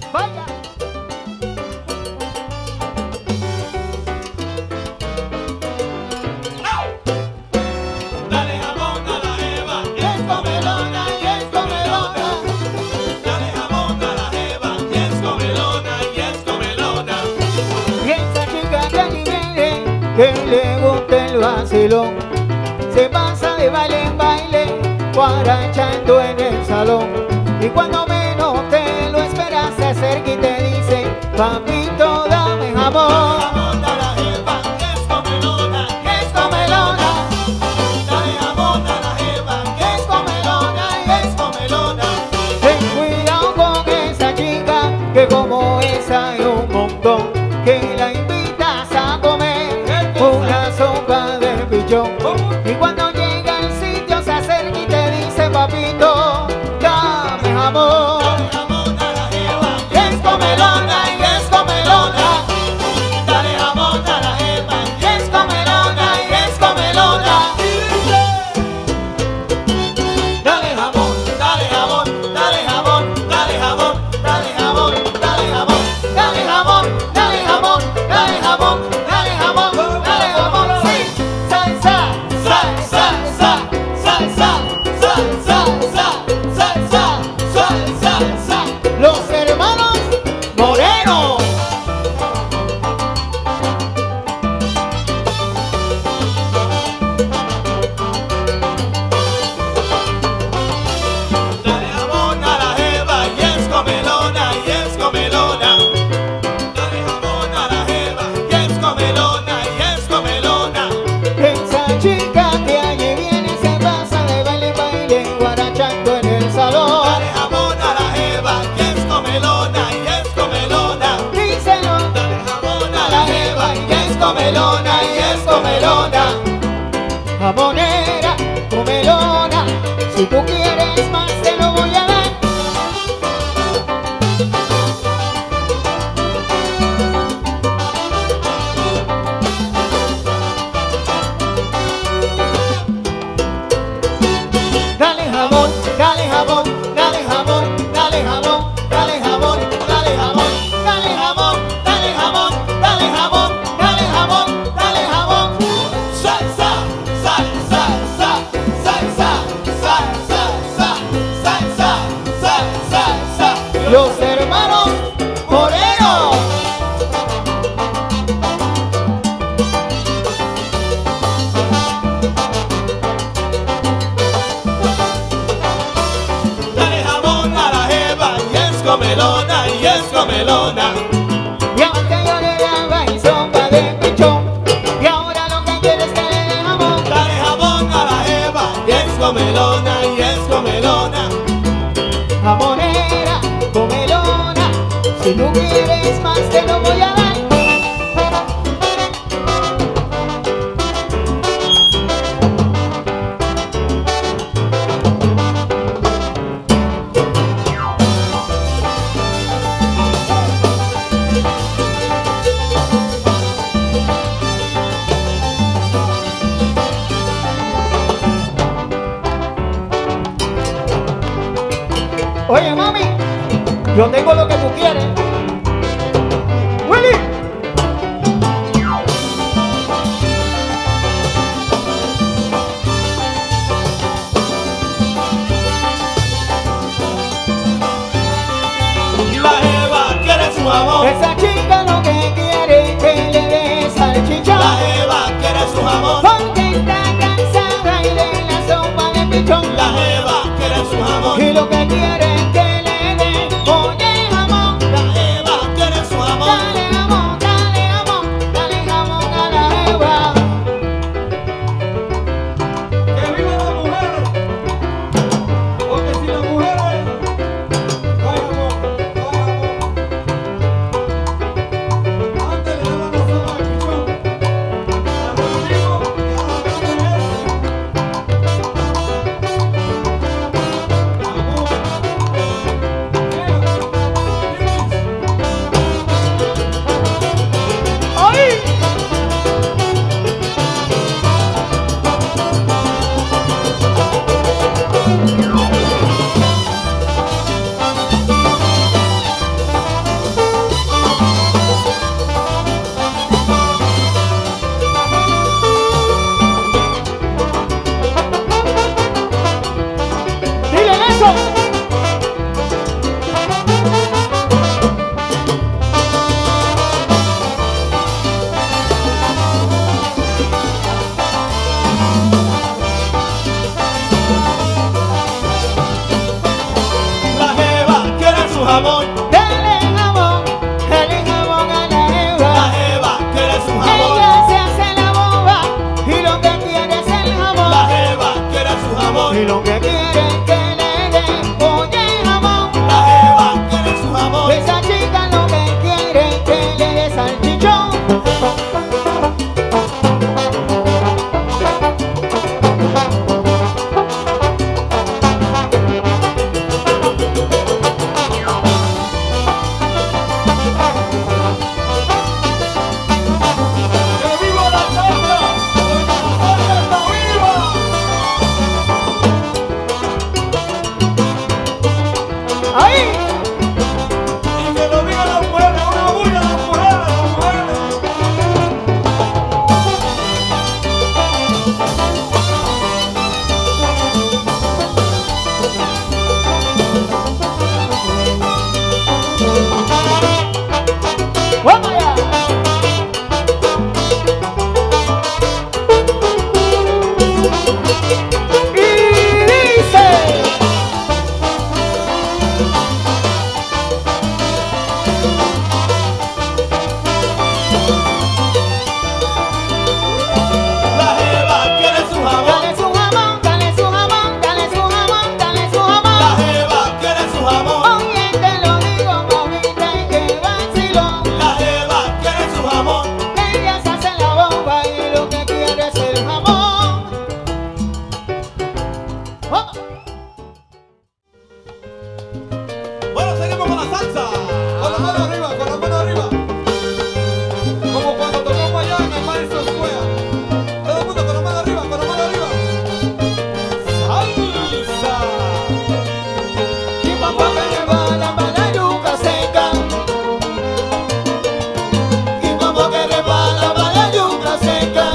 Vaya. Dale jamón a la jeva, Y es comelona, y es comelona. dale jamón a la jeva, y es comelona, y es comelona. Y esa chica que allí viene, que le gusta el vacilón, se pasa de baile en baile, guarachando en el salón. Y cuando menos te lo esperas, se acerca y te dice, papito, dame jamón. Jamón a la jeva, y es comelona, y es comelona. Dale jamón a la jeva, y es comelona, y es comelona. Ten cuidado con esa chica, que como esa hay un montón, que la invitas a comer una sopa de pichón. Y cuando llega al sitio se acerca y te dice, papito, dame jamón. Dale jamón a la jeva, Y es comelona, y es comelona. dale jamón a la jeva, Y es comelona, y es comelona. dale jamón, dale jamón, dale jamón, dale jamón, dale jamón, dale jamón, Dale jamón, dale jamón, dale jamón, dale jamón, dale jamón. Sí, salsa, salsa, salsa, salsa, salsa, salsa, salsa. Los hermanos Moreno. dale jamón a la jeva, y es comelona, y es comelona. Dale jamón a la jeva, y es comelona, y es comelona. Esa chica que allí viene se pasa de baile en baile, guarachando en el salón. Dale jamón a la jeva, y es comelona, y es comelona. Díselo Dale jamón a la jeva, y es comelona, y es comelona. Jamonera, comelona, si tú quieres más te lo voy a dar. Dale jamón, dale jamón, dale jamón, dale jamón, dale jamón, dale jamón, dale jamón, dale jamón, dale jamón, dale jamón, dale jamón. Salsa, salsa, salsa, salsa, salsa, salsa, salsa. Los hermanos Moreno. Dale jamón a la jeva, y es comelona, y es comelona. Y aunque yo le daba y sopa de pichón, y ahora lo que quiere es que le dé jamón. Dale jamón a la jeva, y es comelona, y es comelona. Jamonera, comelona, si tú quieres más te lo voy a dar. Oye, mami, yo tengo lo que tú quieres. Willy. La jeva quiere su jamón, Esa chica lo que quiere es que le dé salchicha. la jeva quiere su jamón, Porque está cansada y de la sopa de pichón. la jeva quiere su jamón, Y lo que quiere es que le dé, oye, jamón. la jeva quiere su jamón. Dale jamón, dale jamón, dale jamón a la jeva. ¡Que viva las mujeres! Porque si las mujeres no hay amor, no hay amor. Antes le daban la sopa de pichón a los chicos y ahora dan de y lo que quiere es que le dé pollo y jamón. La jeva quiere su jamón. Esa chica lo que quiere es que le dé salchichón. ¡Ahí! Y que lo digan las mujeres, una bulla a las mujeres, ¡Vamos allá! Y dice... La jeva quiere su jamón. Dale su jamón, dale su jamón, dale su jamón, dale su La jamón. jeva quiere su jamón. Oye, te lo digo, mamita, y que vacilón. La jeva quiere su jamón. Ella se hace la bomba y lo que quiere es el jamón. ¡Vamos! Bueno, seguimos con la salsa. Con la mano arriba, con la mano arriba. Como cuando tocamos allá en el Madison Square. Todo el mundo con la mano arriba, con la mano arriba. Salsa. Y papá que le va la yuca seca. Y como que resbala para la yuca seca.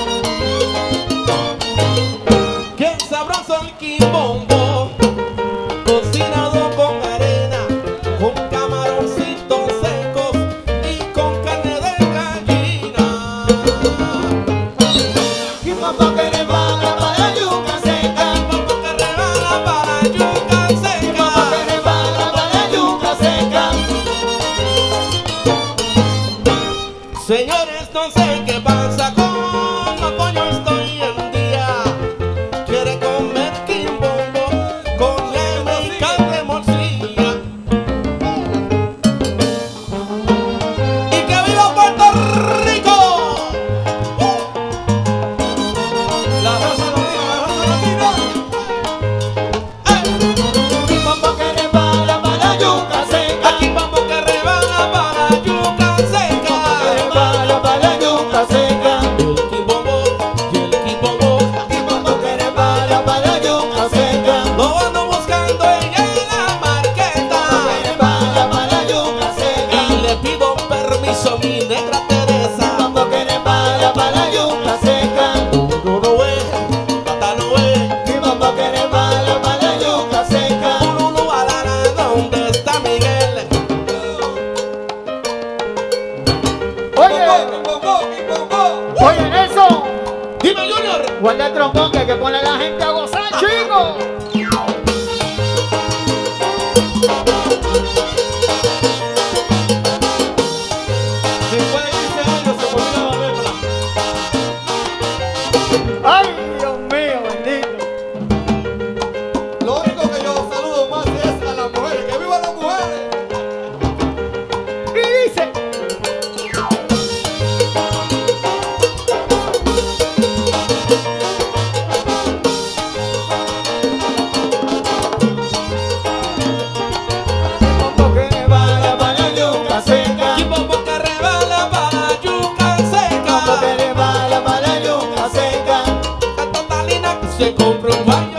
Qué sabroso el quimbombo, cocinado con arena, con camaroncitos secos y con carne de gallina. Y papá que le va la yuca seca. Como que resbala para la yuca Y papá que seca. le va la yuca seca. Señores, no sé qué pasa con Otoño, estoy en día. Quiere comer quimbombo con lema y carne morcilla. ¡Y que viva Puerto Rico! La raza latina, Y papá que le va la yuca seca. Aquí vamos que rebala para la yuca Que le seca. va la yuca seca. El quimbombo y el quimbombo. Y papá que le va la yuca seca. Lo ando buscando en la marqueta. Que le va la yuca seca. Y le pido permiso a mi negra Teresa. Papá que le va la yuca seca. Uno no es, tata no es. Y papá que le va la yuca seca. Uno no va a la ¿dónde está Miguel? Oye, oye Nelson, Dime Junior. guarda el trombón que hay que poner a la gente a gozar, chicos. Después de 15 años se olvida la letra. Ay, Dios mío, bendito. Lo único que yo saludo más es a las mujeres. ¡Que vivan las mujeres! Y dice, papá que le va la yuca seca. Y como que rebala para la yuca seca. Papá que le va la yuca seca. Esta talina que se compró un baño.